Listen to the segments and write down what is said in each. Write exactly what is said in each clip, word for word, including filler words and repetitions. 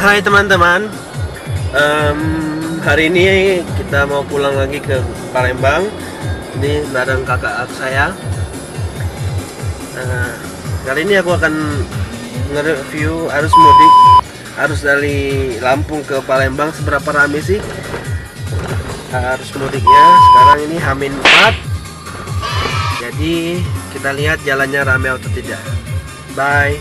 Hai teman-teman, um, hari ini kita mau pulang lagi ke Palembang. Ini bareng kakak saya. uh, Kali ini aku akan nge-review arus mudik, arus dari Lampung ke Palembang. Seberapa ramai sih arus mudiknya. Sekarang ini H minus empat. Jadi kita lihat jalannya ramai atau tidak. Bye.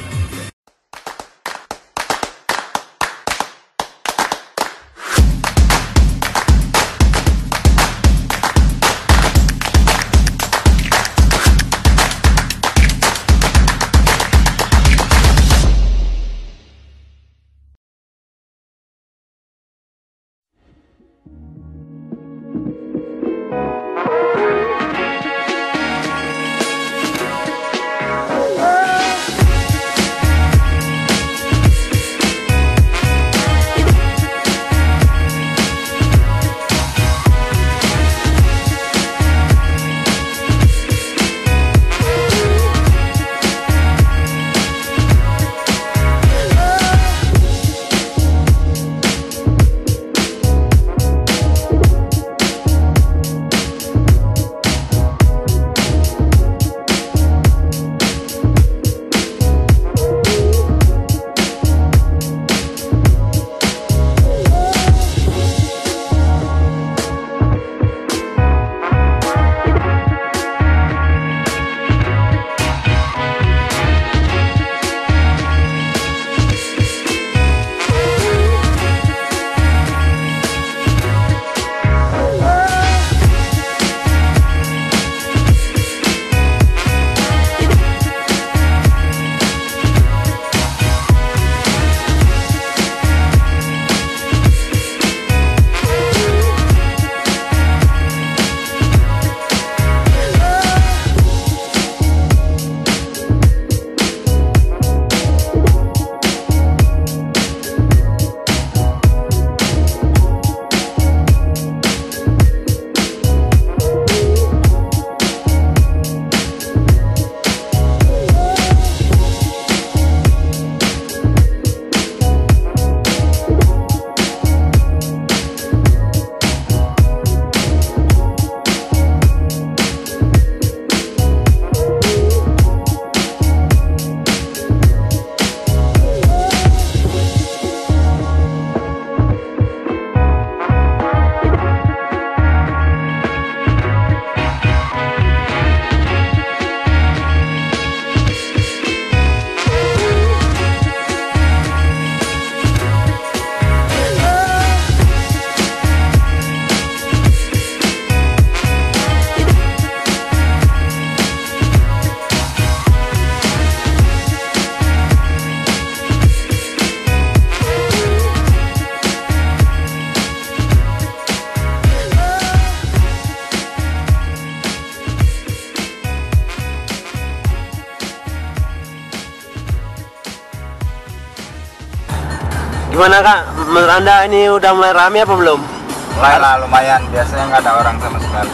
Gimana kak, menurut anda ini udah mulai ramai apa belum? Mulai lah, lumayan, biasanya nggak ada orang sama sekali.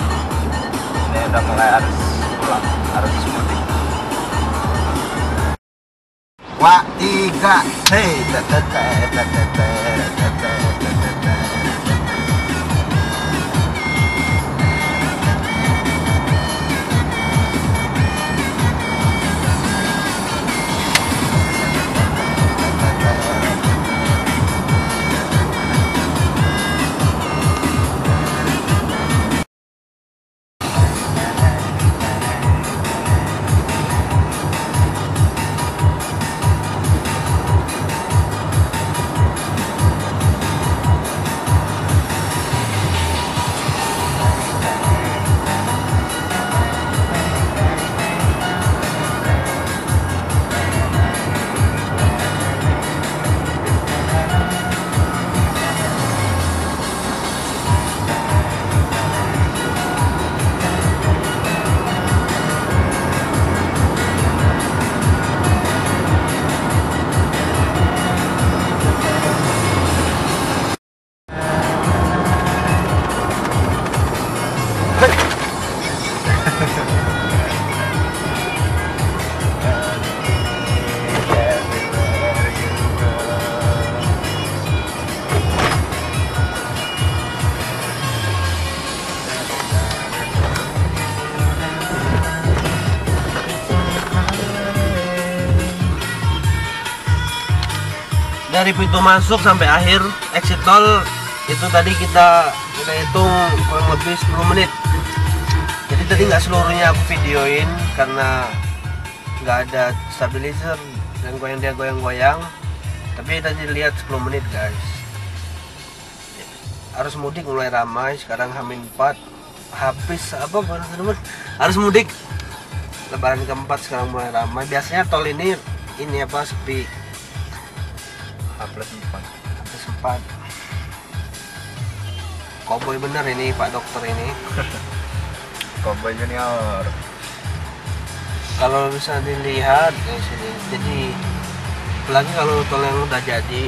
Ini udah mulai harus pulang, harus mudik. Wah, tiga, hei, tetete, tetete, tetete, tetete. dari pintu masuk sampai akhir exit tol itu tadi kita kita hitung kurang lebih sepuluh menit. Jadi tadi nggak seluruhnya aku videoin karena nggak ada stabilizer dan goyang dia goyang-goyang. Tapi tadi lihat sepuluh menit guys. Arus mudik mulai ramai sekarang Hamin empat habis apa teman-teman arus mudik lebaran keempat sekarang mulai ramai. Biasanya tol ini ini apa sepi. H plus empat. H plus empat. Cowboy bener ini Pak Dokter ini. Cowboy junior. Kalau bisa dilihat di sini, jadi apalagi kalau tol yang udah jadi.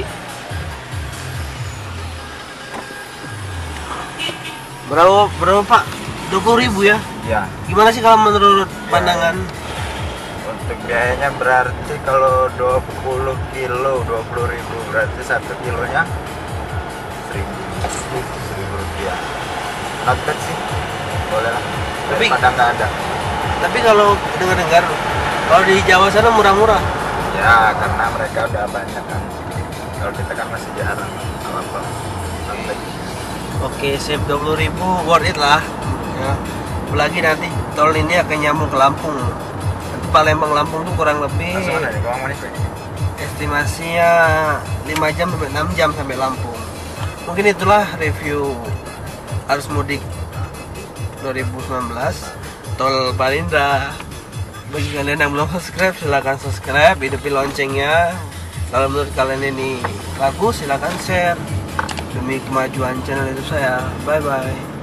Berapa berapa Pak? dua puluh ribu ya? Ya. Gimana sih kalau menurut pandangan? Untuk biayanya berarti kalau dua puluh kilo dua puluh ribu berarti satu kilonya seribu rupiah. Not bad sih, boleh lah. Tapi Padahal nggak ada. Tapi kalau dengar-dengar kalau di Jawa sana murah-murah. Ya karena mereka udah banyak kan. Kalau kita kan masih jarang. Apa-apa. Not bad. Oke, sip dua puluh ribu worth it lah. Ya. Apalagi nanti tol ini akan nyambung ke Lampung. Nanti Palembang Lampung tuh kurang lebih Langsung ada nih, Bang Manis, Pak. estimasinya lima jam sampai enam jam sampai Lampung. Mungkin itulah review arus mudik dua ribu sembilan belas tol Palindra. Bagi kalian yang belum subscribe silahkan subscribe, hidupin loncengnya. Kalau menurut kalian ini bagus silahkan share demi kemajuan channel itu saya. Bye bye.